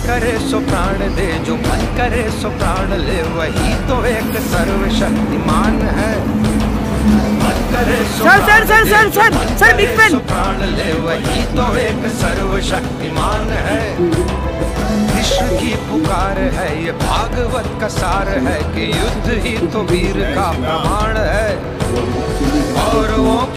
करे सो प्राण दे, जो मन करे सो प्राण ले, वही तो एक सर्वशक्तिमान है। मन करे सो सर बिग पेन प्राण ले, वही तो एक सर्वशक्तिमान है। विश्व की पुकार है, ये भागवत का सार है कि युद्ध ही तो वीर का प्रमाण है। और वो